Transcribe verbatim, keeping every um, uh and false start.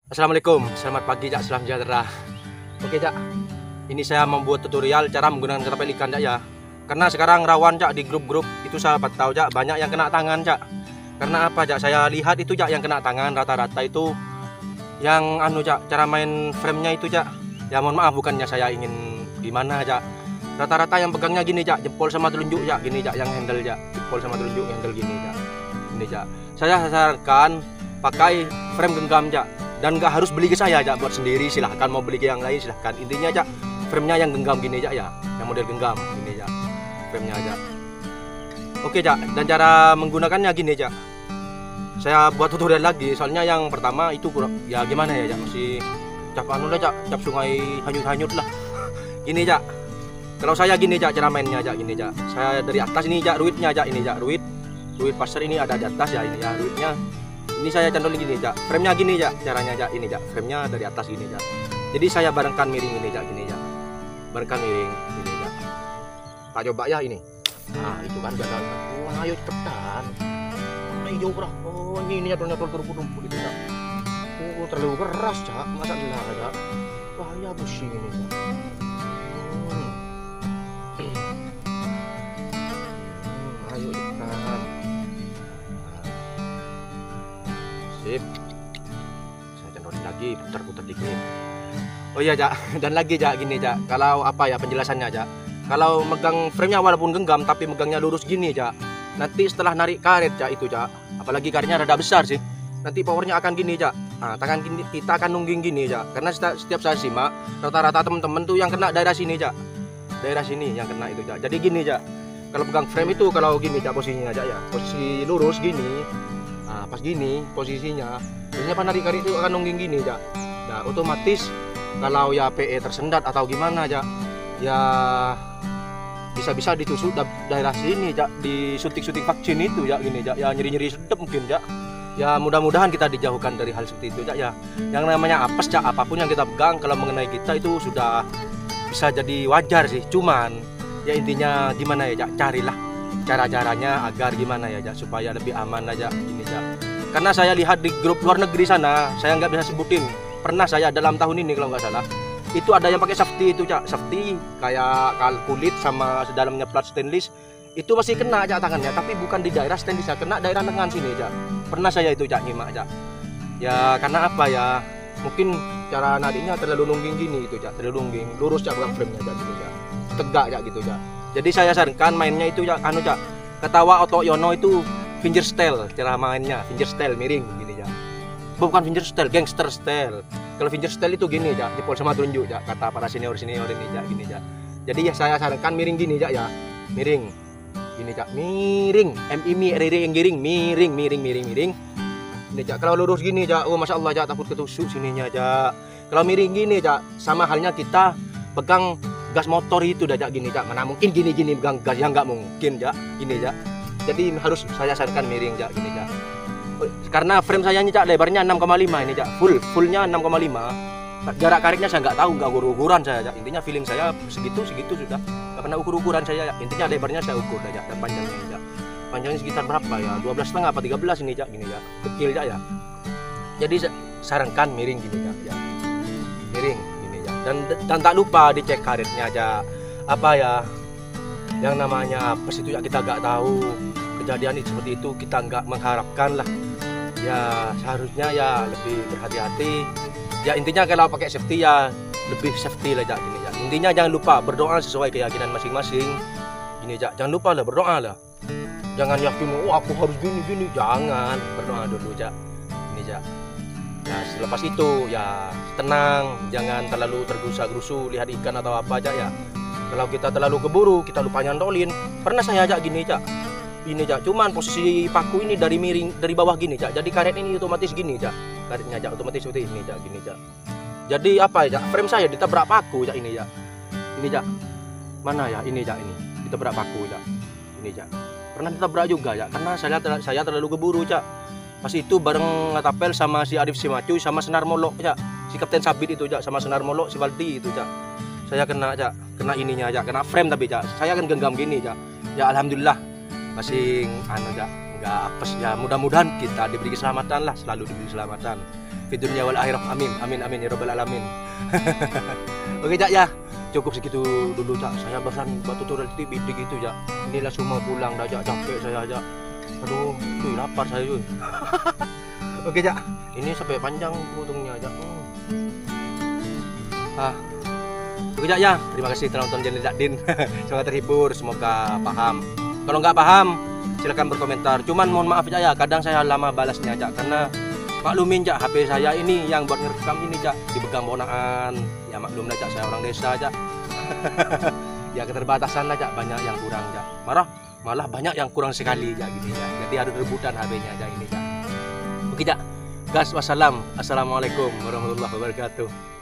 Assalamualaikum, selamat pagi Cak, salam sejahtera. Oke Cak, ini saya membuat tutorial cara menggunakan ketapel ikan Cak ya. Karena sekarang rawan Cak di grup-grup itu saya tahu Cak, banyak yang kena tangan Cak. Karena apa Cak, saya lihat itu Cak yang kena tangan rata-rata itu yang anu Cak, cara main frame-nya itu Cak. Ya mohon maaf, bukannya saya ingin gimana Cak. Rata-rata yang pegangnya gini Cak, jempol sama telunjuk Cak, gini Cak yang handle Cak. Jempol sama telunjuk handle gini Cak. Ini Cak. Saya sarankan pakai frame genggam Cak. Dan nggak harus beli ke saya Cak, buat sendiri silahkan, mau beli ke yang lain silahkan. Intinya Cak, framenya yang genggam gini Cak ya, yang model genggam gini Cak, framenya Cak. Oke Cak, dan cara menggunakannya gini Cak. Saya buat tutorial lagi, soalnya yang pertama itu kurang, ya gimana ya Cak, masih cap anu lah Cak, cap sungai hanyut-hanyut lah. Gini Cak, kalau saya gini Cak, cara mainnya Cak, gini Cak. Saya dari atas ini Cak, ruitnya Cak, ini Cak, ruit, ruit pasir ini ada di atas ya, ini ya ruitnya. Ini saya cantolin gini Cak, frame-nya gini Cak, caranya Cak, ini Cak, frame-nya dari atas gini Cak. Jadi saya barengkan miring ini Cak, gini Cak, barengkan miring gini Cak. Tak coba ya ini. Nah itu kan gagal. Wah ayo cepetan. Mana hijau berah. Oh ini ini nyatol-nyatol ke rumput itu Cak. Oh terlalu keras Cak, masa gelar Cak. Bahaya pusing ini Cak. Hmm. Hmm, ayo cepetan. Sip. Saya cendolin lagi, putar-putar dikit. Oh iya Cak, dan lagi Cak, gini Cak. Kalau apa ya penjelasannya Cak, kalau megang frame-nya walaupun genggam tapi megangnya lurus gini Cak, nanti setelah narik karet Cak itu Cak, apalagi karetnya rada besar sih, nanti powernya akan gini Cak. Nah, tangan gini, kita akan nungging gini Cak. Karena setiap saya simak rata-rata temen-temen tuh yang kena daerah sini Cak, daerah sini yang kena itu Cak. Jadi gini Cak, kalau pegang frame itu kalau gini Cak posisinya Cak ya, posisi lurus gini. Nah, pas gini posisinya, biasanya pas narik karet itu akan nungging gini Cak. Nah otomatis kalau ya P E tersendat atau gimana Cak, ya bisa-bisa ditusuk daerah sini Cak, di suntik-suntik vaksin itu ya gini Cak, ya nyeri-nyeri sedep mungkin Cak. Ya mudah-mudahan kita dijauhkan dari hal seperti itu Cak ya. Yang namanya apes Cak, apapun yang kita pegang kalau mengenai kita itu sudah bisa jadi wajar sih. Cuman ya intinya gimana ya Cak, carilah cara-caranya agar gimana ya Cak, supaya lebih aman aja gini Cak. Karena saya lihat di grup luar negeri sana, saya nggak bisa sebutin, pernah saya dalam tahun ini kalau nggak salah, itu ada yang pakai safety itu Cak, safety kayak kulit sama sedalamnya plat stainless, itu masih kena Cak tangannya, tapi bukan di daerah stainless, kena daerah lengan sini Cak. Pernah saya itu Cak nyimak Cak. Ya karena apa ya, mungkin cara nariknya terlalu nungging gini itu Cak, terlalu nungging, lurus Cak bukan frame-nya Cak gitu Cak, tegak Cak gitu Cak. Jadi saya sarankan mainnya itu Cak, anu Cak, ketawa Oto Yono itu finger style, cara mainnya finger style miring gini Cak. Bukan finger style, gangster style. Kalau finger style itu gini Cak, jempol sama telunjuk Cak, kata para senior-senior ini Cak, gini Cak. Jadi ya saya sarankan miring gini Cak ya, miring gini Cak, miring, M I M I R R yang giring, miring, miring, miring, miring. Ini Cak, kalau lurus gini Cak, oh masya Allah Cak, takut ketusuk sininya Cak. Kalau miring gini Cak, sama halnya kita pegang gas motor itu dah Cak, gini Cak. Mana mungkin gini-gini pegang gas, yang nggak mungkin Cak, gini Cak. Jadi harus saya sarankan miring Cak, gini Cak. Karena frame saya ini Cak lebarnya enam koma lima ini Cak, full fullnya enam koma lima. Jarak karetnya saya nggak tahu, nggak ukur-ukuran saya Cak. Intinya feeling saya segitu segitu sudah, nggak pernah ukur-ukuran saya Cak. Intinya lebarnya saya ukur dah Cak, dan panjangnya ini Cak. Panjangnya sekitar berapa ya, dua belas setengah apa tiga belas ini Cak, gini Cak, kecil Cak ya. Jadi sarankan miring gini Cak ya, miring gini Cak. Dan, dan tak lupa dicek karetnya Cak, apa ya yang namanya apes itu ya, kita nggak tahu kejadian itu seperti itu, kita nggak mengharapkan lah ya. Seharusnya ya lebih berhati-hati ya. Intinya kalau pakai safety ya lebih safety lah Cak, gini Cak. Intinya jangan lupa berdoa sesuai keyakinan masing-masing gini Cak. Jangan lupa lah berdoa lah, jangan yakin oh aku harus gini gini, jangan, berdoa dulu Cak, gini Cak. Nah selepas itu ya tenang, jangan terlalu tergesa-gerusu lihat ikan atau apa Cak ya. Kalau kita terlalu keburu, kita lupa nyantolin. Pernah saya Cak gini Cak, ini Cak, cuman posisi paku ini dari miring, dari bawah gini Cak, jadi karet ini otomatis gini Cak, karetnya Cak otomatis seperti ini Cak, gini Cak. Jadi apa ya Cak, frame saya ditabrak paku Cak, ini Cak, ini Cak, mana ya, ini Cak, ini ditabrak paku Cak, ini Cak. Pernah ditabrak juga Cak, karena saya saya terlalu keburu Cak. Pas itu bareng ngetapel sama si Arif Simacuy sama Senar Molok Cak, si Kapten Sabit itu Cak, sama Senar Molok si Balti itu Cak. Saya kena Cak, kena ininya Cak, kena frame tapi Cak, saya kan genggam gini Cak. Ya alhamdulillah masih anu Cak, nggak apes ya. Mudah-mudahan kita diberi keselamatan lah, selalu diberi keselamatan. fid dunya wal akhirah. Amin amin amin ya rabbal alamin. Oke Jak ya, cukup segitu dulu Jak. Saya barusan buat tutorial tip bidik itu Jak. Ini langsung mau pulang dah Jak, capek saya Jak. Aduh, cuy lapar saya cuy. Oke Jak, ini sampai panjang potongnya Jak. Ah. Oke Jak ya, terima kasih telah nonton channel Jak Din. Semoga terhibur, semoga paham. Kalau nggak paham, silakan berkomentar. Cuman mohon maaf Jak ya, kadang saya lama balasnya Jak karena maklumin Jak, H P saya ini yang buat ngerekam ini Jak dipegang ponakan. Ya maklum lah Jak, saya orang desa Jak. Ya keterbatasan lah Jak, banyak yang kurang Jak. Marah, malah banyak yang kurang sekali Jak gini Jak. Jadi harus rebutan H P-nya Jak ini Jak. Oke Jak. Gas wassalam. Assalamualaikum warahmatullahi wabarakatuh.